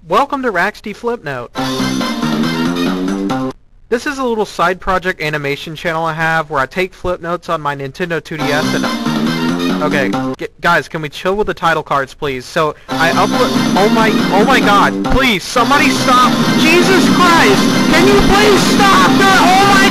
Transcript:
Welcome to Raxty Flipnote. This is a little side project animation channel I have where I take flip notes on my Nintendo 2DS and... Okay, guys, can we chill with the title cards, please? So, I upload... Oh my god, please, somebody stop! Jesus Christ! Can you please stop? Oh my